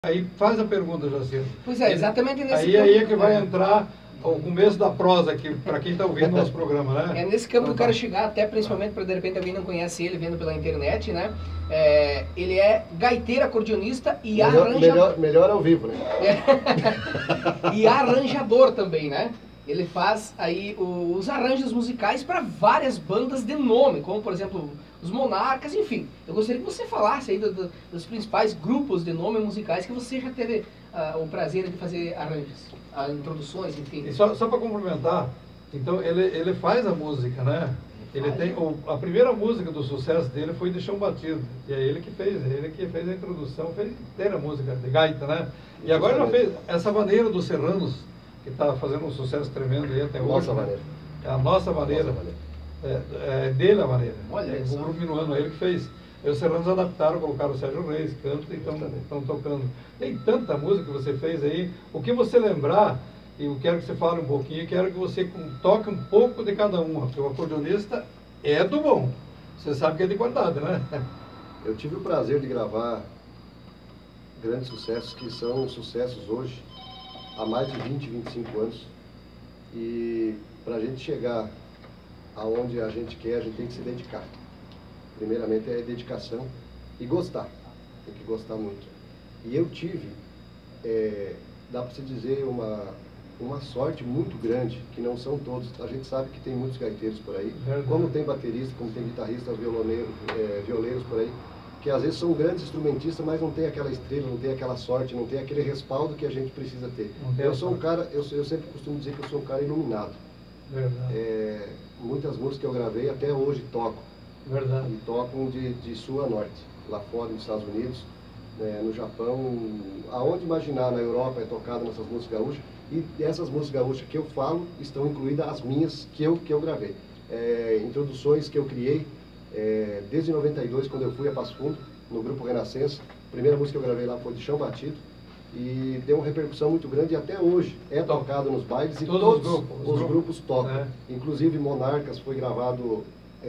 Aí faz a pergunta, Jacinto. Pois é, exatamente nesse campo. Aí é que vai entrar o começo da prosa aqui, para quem está ouvindo o nosso programa, né? É nesse campo que eu quero chegar, até principalmente para de repente alguém não conhece ele vendo pela internet, né? Ele é gaiteiro, acordeonista e arranjador. Melhor ao vivo, né? E arranjador também, né? Ele faz aí os arranjos musicais para várias bandas de nome, como por exemplo os Monarcas, enfim. Eu gostaria que você falasse aí dos principais grupos de nome musicais que você já teve o prazer de fazer arranjos, introduções, enfim. E só para complementar, então ele faz a música, né? Ele tem a primeira música do sucesso dele foi de Chão Batido, e é ele que fez a introdução, fez inteira a música de gaita, né? E agora ele fez essa maneira dos Serranos, que está fazendo um sucesso tremendo aí até hoje. Nossa maneira. É a nossa maneira. É dele a maneira. Olha, o grupo Minuano, ele que fez. E os Serranos adaptaram, colocaram o Sérgio Reis, canto, e estão tocando. Tem tanta música que você fez aí. O que você lembrar, e eu quero que você fale um pouquinho, quero que você toque um pouco de cada uma, porque o acordeonista é do bom. Você sabe que é de qualidade, né? Eu tive o prazer de gravar grandes sucessos, que são sucessos hoje, há mais de 20, 25 anos. E para a gente chegar aonde a gente quer, a gente tem que se dedicar. Primeiramente é dedicação e gostar. Tem que gostar muito. E eu tive, dá para se dizer, uma sorte muito grande, que não são todos. A gente sabe que tem muitos gaiteiros por aí, como tem baterista, como tem guitarristas, violeiros por aí, que às vezes são grandes instrumentistas, mas não tem aquela estrela, não tem aquela sorte, não tem aquele respaldo que a gente precisa ter. Eu sou um cara, eu sempre costumo dizer que eu sou um cara iluminado. Muitas músicas que eu gravei até hoje toco. E tocam de sul a norte, lá fora nos Estados Unidos, no Japão, aonde imaginar, na Europa é tocada nessas músicas gaúchas. E essas músicas gaúchas que eu falo estão incluídas as minhas que eu gravei. Introduções que eu criei desde 92, quando eu fui a Passo Fundo, no Grupo Renascença. A primeira música que eu gravei lá foi de Chão Batido. E deu uma repercussão muito grande e até hoje é tocado nos bailes e todos os grupos tocam. Inclusive Monarcas foi gravado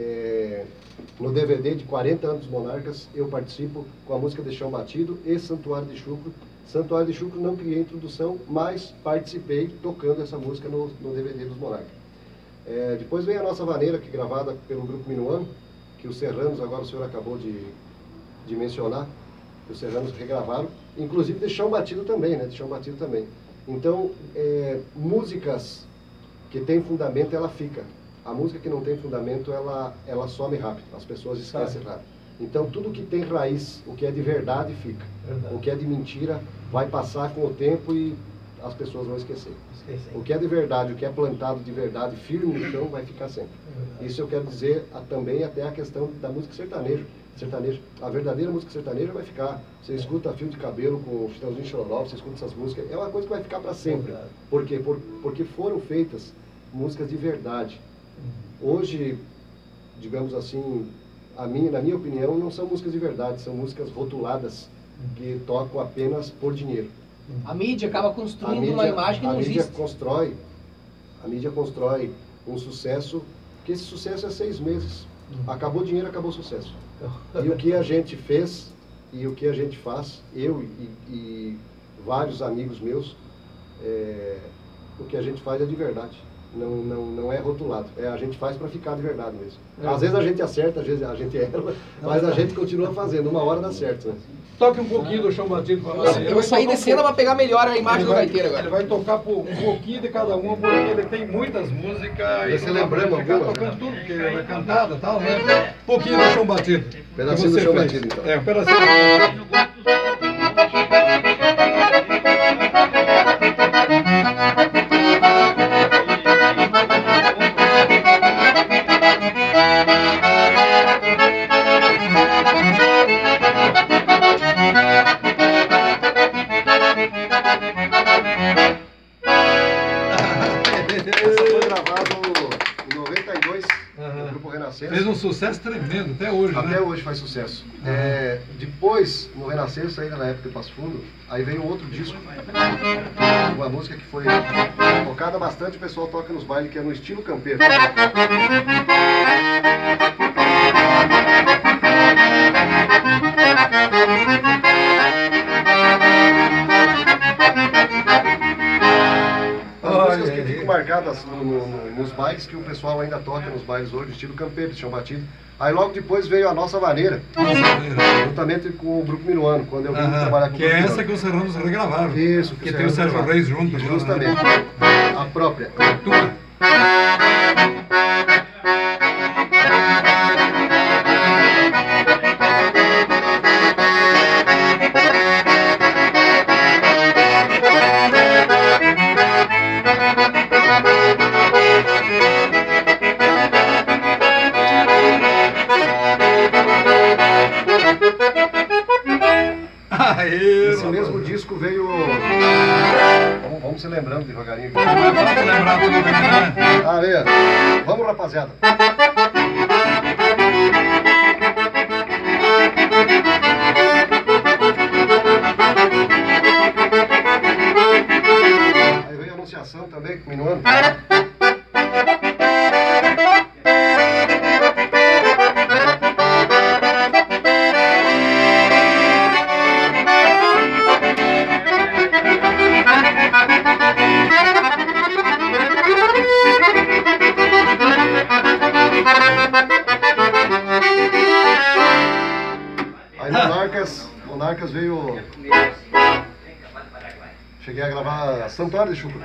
no DVD de 40 anos dos Monarcas. Eu participo com a música de Chão Batido e Santuário de Chucro. Santuário de Chucro não criei introdução, mas participei tocando essa música no DVD dos Monarcas. Depois vem a Nossa Vaneira, que é gravada pelo Grupo Minuano, que os Serranos, agora o senhor acabou de mencionar, que os Serranos regravaram, inclusive de Chão Batido também, né? De Chão Batido também. Então, músicas que têm fundamento, ela fica. A música que não tem fundamento, ela some rápido, as pessoas esquecem rápido. Então, tudo que tem raiz, o que é de verdade, fica. O que é de mentira, vai passar com o tempo e as pessoas vão esquecer. O que é de verdade, o que é plantado de verdade, firme no chão, vai ficar sempre. Isso eu quero dizer também até a questão da música sertaneja. A verdadeira música sertaneja vai ficar. Você escuta Fio de Cabelo com o Chitãozinho Chororó, você escuta essas músicas, é uma coisa que vai ficar para sempre. Por quê? Porque foram feitas músicas de verdade. Hoje, digamos assim, na minha opinião, não são músicas de verdade, são músicas rotuladas, que tocam apenas por dinheiro. A mídia acaba construindo uma imagem que não existe. A mídia constrói um sucesso, que esse sucesso é 6 meses. Acabou o dinheiro, acabou o sucesso. E o que a gente fez, e o que a gente faz, eu e vários amigos meus, o que a gente faz é de verdade. Não é rotulado. A gente faz para ficar de verdade mesmo. Às vezes a gente acerta, às vezes a gente erra, mas a gente continua fazendo. Uma hora dá certo, né? Toque um pouquinho do Chão Batido para nós. Eu vou sair de cena para pegar melhor a imagem do gaiteiro agora. Ele vai tocar um pouquinho de cada uma, porque ele tem muitas músicas. Você lembrando alguma? Tocando tudo, porque é cantada e tal, né? Um pouquinho do Chão Batido. Pedacinho do Chão Batido, então. Um pedacinho do Chão Batido. Fez um sucesso tremendo, até hoje, Até hoje faz sucesso. Depois, no Renascença, ainda na época de Passo Fundo, aí veio outro disco, uma música que foi tocada bastante, o pessoal toca nos bailes, que é no estilo campeiro. marcado nos bailes, que o pessoal ainda toca nos bailes hoje, estilo campeiro, chão batido. Aí logo depois veio a Nossa Vaneira, juntamente com o Grupo Minuano, quando eu vim trabalhar com o Grupo Minuano. Que é essa que os serranos regravaram. Isso. Que tem o Sérgio Reis junto. Justamente. A própria. Tua. Esse mesmo disco veio... Vamos se lembrando devagarinho. Vamos lembrar tudo, né? Ah, beleza. Vamos, rapaziada. Aí veio a Anunciação também, com o Minuano. Monarcas veio... Cheguei a gravar Santuário de Chucro.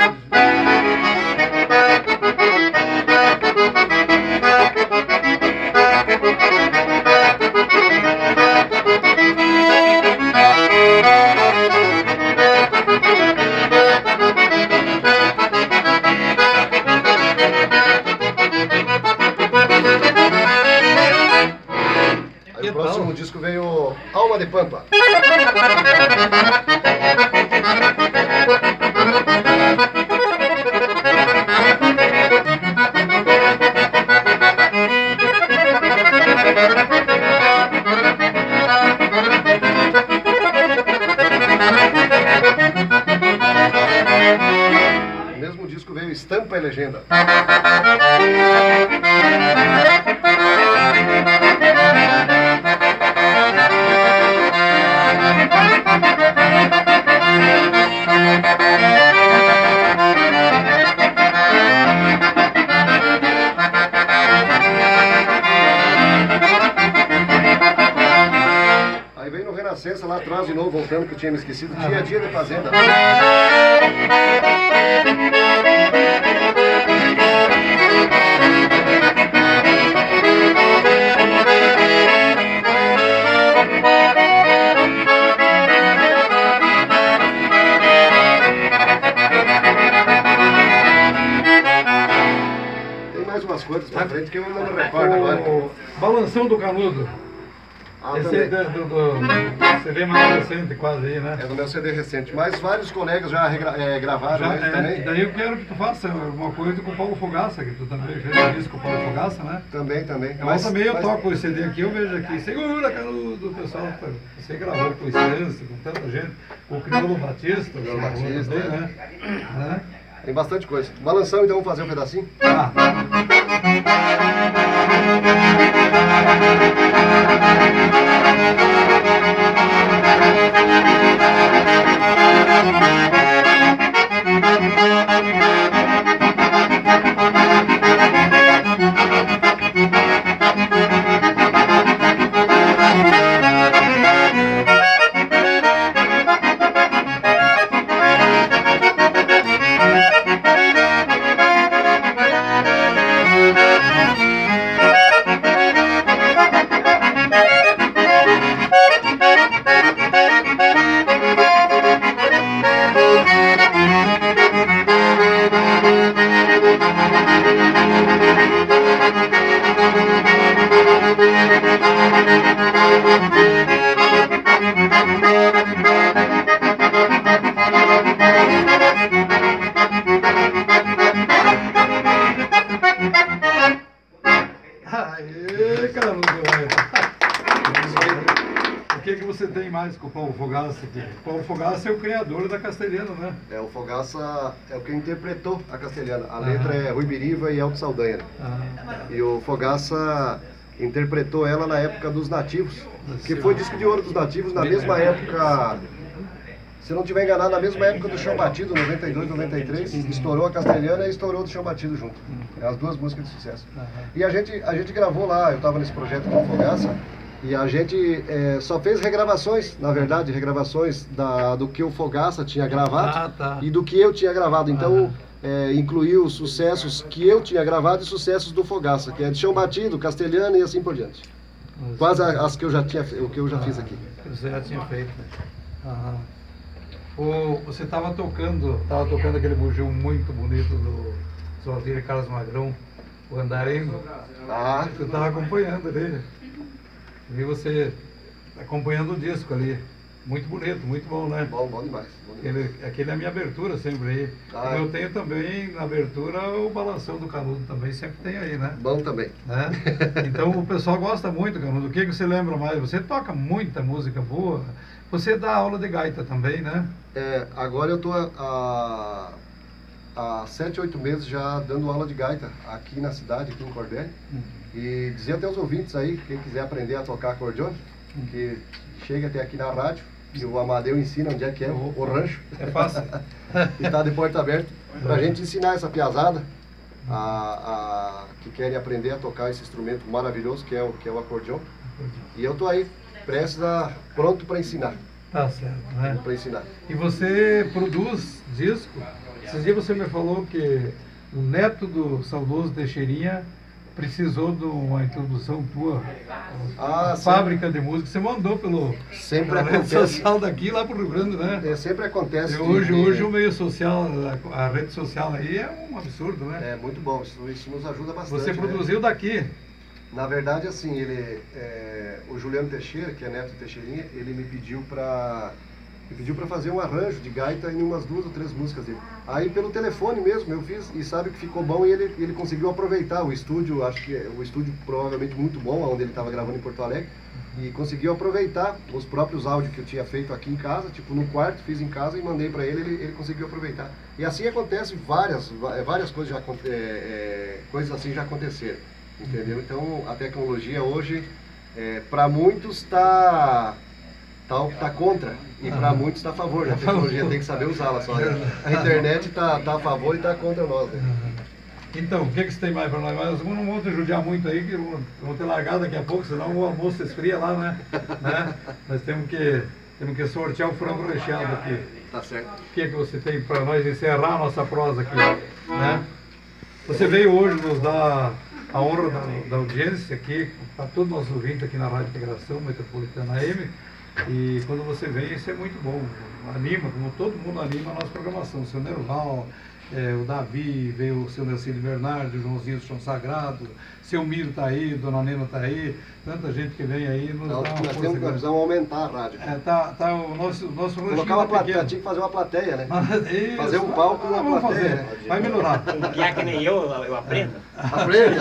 Aí o próximo disco veio Alma de Pampa. O mesmo disco veio Estampa e Legenda. Aí veio no Renascença lá atrás de novo, voltando que eu tinha me esquecido, Dia a Dia de Fazenda. Tem mais umas coisas pra frente que eu não me recordo agora. Balanção do Canudo. Esse é também. do CD mais recente quase aí, né? É do meu CD recente, mas vários colegas já gravaram ele também. Daí eu quero que tu faça alguma coisa com o Paulo Fogaça, que tu também fez um disco com o Paulo Fogaça, né? Também. Mas também eu toco esse CD aqui, eu vejo aqui, segura, Canudo, pessoal, você gravou com o Estância, com tanta gente, com o Crioulo Batista, Crioulo Batista, também, né? Tem bastante coisa. Balanção, então, vamos fazer um pedacinho? Tá. Aê, Canudo, o que você tem mais com o Paulo Fogaça aqui? O Paulo Fogaça é o criador da Castelhana, né? É, o Fogaça é o que interpretou a castelhana. A letra é Rui Biriva e Elton Saldanha. E o Fogaça interpretou ela na época dos Nativos, que foi disco de ouro dos Nativos, na mesma época, Se eu não estiver enganado, na mesma época do Chão Batido, 92, 93, estourou a Castelhana e estourou do Chão Batido junto. As duas músicas de sucesso. E a gente gravou lá, eu estava nesse projeto com o Fogaça, e a gente só fez regravações, na verdade, regravações do que o Fogaça tinha gravado e do que eu tinha gravado. Então, incluiu os sucessos que eu tinha gravado e sucessos do Fogaça, que é de Chão Batido, Castelhana e assim por diante. Quase as que eu já tinha, o que eu já fiz aqui. Você já tinha feito, né? Você estava tocando aquele bugio muito bonito do Oswaldir Carlos Magrão, o Andarengo. Você estava acompanhando ali. Vi você acompanhando o disco ali. Muito bonito, muito bom, né? Bom demais. Aquele é a minha abertura sempre aí. Eu tenho também na abertura o Balanção do Canudo também, sempre tem aí, né? Bom também. Então o pessoal gosta muito, Canudo. O que você lembra mais? Você toca muita música boa. Você dá aula de gaita também, né? Agora eu estou há 7, 8 meses já dando aula de gaita aqui na cidade, aqui em Cordel. E dizer até aos ouvintes aí, quem quiser aprender a tocar acordeon, que chega até aqui na rádio, e o Amadeu ensina onde é que é o rancho. É fácil. E está de porta aberta, para a gente ensinar essa piazada que querem aprender a tocar esse instrumento maravilhoso que é o acordeon. E eu estou aí, pronto para ensinar. Tá certo, né? Para ensinar. E você produz disco? Esses dias você me falou que o neto do saudoso Teixeirinha precisou de uma introdução tua, fábrica de música. Você mandou pela rede social daqui lá para o Rio Grande, né? Sempre acontece. E hoje o meio social, a rede social aí é um absurdo, né? É muito bom, isso nos ajuda bastante. Você produziu daqui? Na verdade, assim, o Juliano Teixeira, que é neto do Teixeirinha, ele me pediu para fazer um arranjo de gaita em umas 2 ou 3 músicas dele. Aí pelo telefone mesmo eu fiz e sabe que ficou bom e ele conseguiu aproveitar o estúdio, acho que o estúdio provavelmente muito bom, onde ele estava gravando em Porto Alegre, e conseguiu aproveitar os próprios áudios que eu tinha feito aqui em casa, tipo no quarto, fiz em casa e mandei para ele conseguiu aproveitar. E assim acontece várias coisas, coisas assim já aconteceram, entendeu? Então a tecnologia hoje, para muitos está contra, e para muitos está a favor, né? A tecnologia tem que saber usá-la só. A internet está a favor e está contra nós, né? Então, o que você tem mais para nós? Mas não vamos te judiar muito aí, que eu vou ter largado daqui a pouco, senão o almoço esfria lá, né? Nós temos que sortear o frango recheado aqui. Tá certo. O que você tem para nós encerrar a nossa prosa aqui, né? Você veio hoje nos dar a honra da audiência aqui, para todos os nossos ouvintes aqui na Rádio Integração Metropolitana AM. E quando você vem, isso é muito bom. Anima, como todo mundo anima a nossa programação. O seu Nerval, o Davi, veio o seu Nelcílio Bernardo, o Joãozinho do Chão Sagrado, seu Miro está aí, Dona Nena está aí, tanta gente que vem aí nos dá uma força. Nós precisamos aumentar a rádio. Tá o nosso colocar uma plateia, tinha que fazer uma plateia, né? Isso, fazer um palco e uma plateia. Né? Vai melhorar. Que é que nem eu aprendo. Aprende.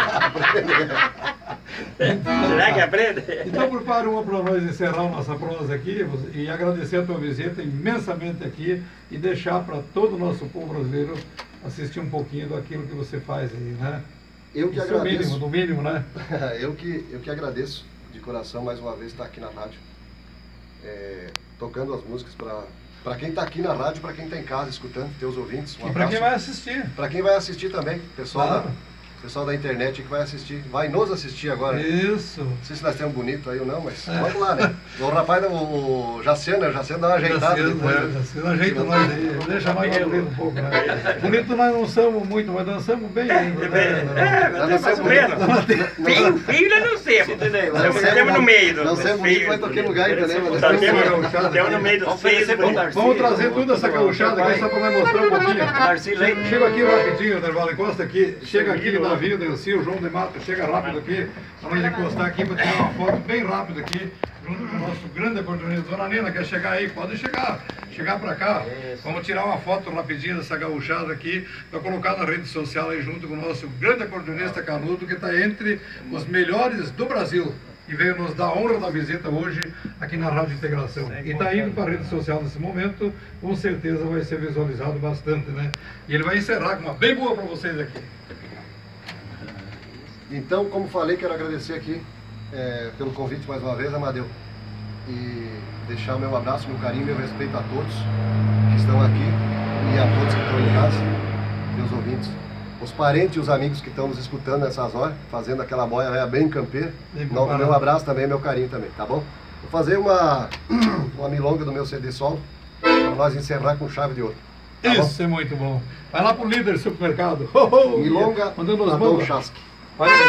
Será que aprende? Então prepara uma para nós encerrar a nossa prosa aqui e agradecer a tua visita imensamente aqui e deixar para todo o nosso povo brasileiro assistir um pouquinho daquilo que você faz aí, né? Eu que agradeço. Do mínimo, né? eu que agradeço de coração mais uma vez estar aqui na rádio, tocando as músicas para quem está aqui na rádio, para quem está em casa escutando, teus ouvintes. E para quem vai assistir. Para quem vai assistir também, pessoal da internet que vai assistir, vai nos assistir agora. Isso. Não sei se nós temos bonito aí ou não, mas vamos lá, né? O rapaz, o Jaciano dá uma ajeitada depois. Jaciano ajeita nós aí, deixa nós bonito um pouco, né? Bonito nós não somos muito, mas dançamos bem ainda. Nós dançamos menos. Feio nós não somos. Estamos no meio. Não somos bonito, mas toquemos gaita, né? Estamos no meio dos feios. Vamos trazer toda essa gauchada aqui só para nós mostrar um pouquinho. Chega aqui rapidinho, Nerval, encosta aqui. Chega aqui, Davi, o Delci, o João de Mata, chega rápido aqui, para nós encostar aqui, para tirar uma foto bem rápida aqui, junto com o nosso grande acordeonista. Dona Nina, quer chegar aí? Pode chegar para cá. Vamos tirar uma foto rapidinho dessa gauchada aqui, para colocar na rede social aí, junto com o nosso grande acordeonista Canudo, que está entre os melhores do Brasil. E veio nos dar a honra da visita hoje aqui na Rádio Integração. E está indo para a rede social nesse momento, com certeza vai ser visualizado bastante, né? E ele vai encerrar com uma bem boa para vocês aqui. Então, como falei, quero agradecer aqui pelo convite mais uma vez, Amadeu. e deixar o meu abraço, meu carinho, meu respeito a todos que estão aqui e a todos que estão em casa, meus ouvintes, os parentes e os amigos que estão nos escutando nessas horas, fazendo aquela boia bem campeira. Meu abraço também, meu carinho também, tá bom? Vou fazer uma milonga do meu CD solo para nós encerrar com chave de ouro. Tá Isso bom? é muito bom. Vai lá pro líder do supermercado. Milonga mandando as Adão mãos. Chasque. Vai aí.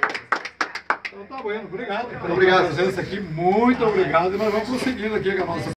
Obrigado pela presença aqui, muito obrigado, e nós vamos prosseguindo aqui com a nossa